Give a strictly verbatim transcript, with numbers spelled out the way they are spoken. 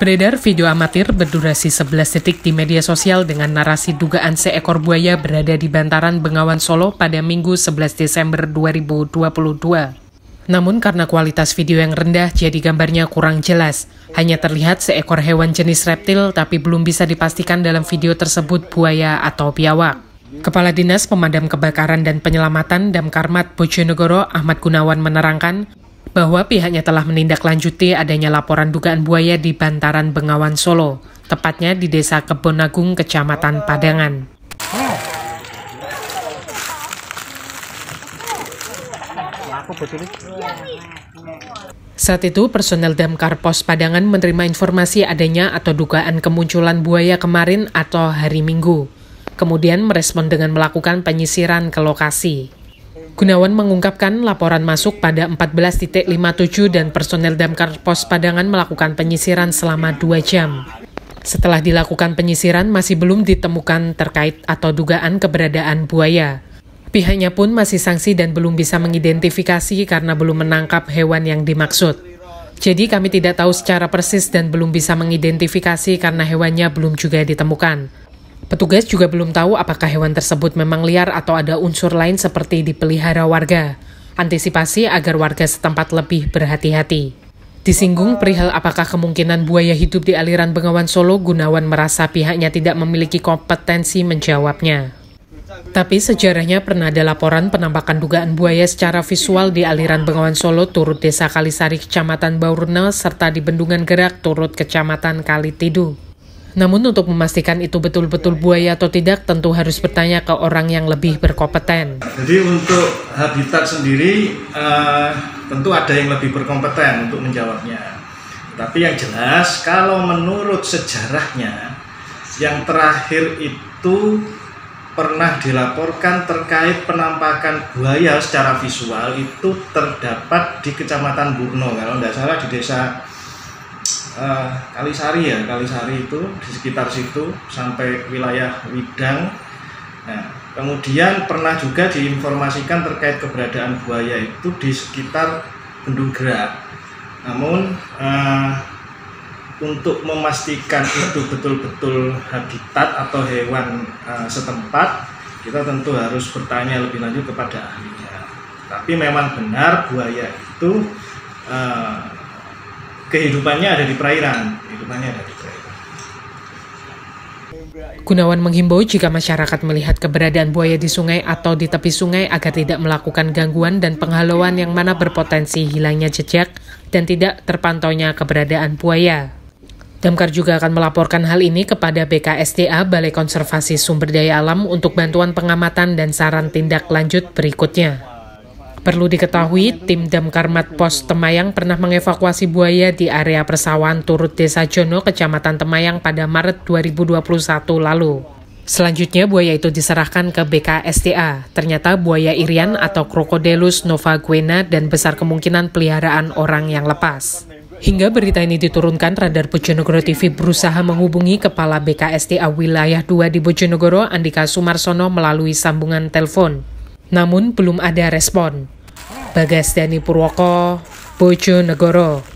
Beredar video amatir berdurasi sebelas detik di media sosial dengan narasi dugaan seekor buaya berada di bantaran Bengawan Solo pada Minggu sebelas Desember dua ribu dua puluh dua. Namun karena kualitas video yang rendah jadi gambarnya kurang jelas. Hanya terlihat seekor hewan jenis reptil tapi belum bisa dipastikan dalam video tersebut buaya atau biawak. Kepala Dinas Pemadam Kebakaran dan Penyelamatan Damkarmat Bojonegoro Ahmad Gunawan menerangkan bahwa pihaknya telah menindaklanjuti adanya laporan dugaan buaya di bantaran Bengawan Solo, tepatnya di Desa Kebonagung, Kecamatan Padangan. Saat itu, personel Damkar Pos Padangan menerima informasi adanya atau dugaan kemunculan buaya kemarin atau hari Minggu. Kemudian merespon dengan melakukan penyisiran ke lokasi. Gunawan mengungkapkan laporan masuk pada empat belas lima puluh tujuh dan personel Damkar Pos Padangan melakukan penyisiran selama dua jam. Setelah dilakukan penyisiran masih belum ditemukan terkait atau dugaan keberadaan buaya. Pihaknya pun masih sanksi dan belum bisa mengidentifikasi karena belum menangkap hewan yang dimaksud. Jadi kami tidak tahu secara persis dan belum bisa mengidentifikasi karena hewannya belum juga ditemukan. Petugas juga belum tahu apakah hewan tersebut memang liar atau ada unsur lain seperti dipelihara warga. Antisipasi agar warga setempat lebih berhati-hati. Disinggung perihal apakah kemungkinan buaya hidup di aliran Bengawan Solo, Gunawan merasa pihaknya tidak memiliki kompetensi menjawabnya. Tapi sejarahnya pernah ada laporan penampakan dugaan buaya secara visual di aliran Bengawan Solo turut Desa Kalisari Kecamatan Baurna serta di Bendungan Gerak turut Kecamatan Kalitidu. Namun untuk memastikan itu betul-betul buaya atau tidak tentu harus bertanya ke orang yang lebih berkompeten. Jadi untuk habitat sendiri uh, tentu ada yang lebih berkompeten untuk menjawabnya. Tapi yang jelas kalau menurut sejarahnya yang terakhir itu pernah dilaporkan terkait penampakan buaya secara visual itu terdapat di Kecamatan Burno, kalau tidak salah di desa Uh, Kalisari ya, Kalisari itu di sekitar situ sampai wilayah Widang. Nah, kemudian pernah juga diinformasikan terkait keberadaan buaya itu di sekitar Bendung Gerak. Namun uh, untuk memastikan itu betul-betul habitat atau hewan uh, setempat, kita tentu harus bertanya lebih lanjut kepada ahlinya. Tapi memang benar buaya itu uh, kehidupannya ada di perairan, kehidupannya ada di perairan. Gunawan menghimbau jika masyarakat melihat keberadaan buaya di sungai atau di tepi sungai agar tidak melakukan gangguan dan penghalauan yang mana berpotensi hilangnya jejak dan tidak terpantaunya keberadaan buaya. Damkar juga akan melaporkan hal ini kepada B K S D A Balai Konservasi Sumber Daya Alam untuk bantuan pengamatan dan saran tindak lanjut berikutnya. Perlu diketahui, tim Damkarmat Pos Temayang pernah mengevakuasi buaya di area persawahan Turut Desa Jono, Kecamatan Temayang pada Maret dua ribu dua puluh satu lalu. Selanjutnya buaya itu diserahkan ke B K S D A. Ternyata buaya irian atau Crocodylus novaguena dan besar kemungkinan peliharaan orang yang lepas. Hingga berita ini diturunkan, Radar Bojonegoro T V berusaha menghubungi Kepala B K S D A Wilayah dua di Bojonegoro, Andika Sumarsono melalui sambungan telepon. Namun belum ada respon. Bagas Dani Purwoko, Bojonegoro.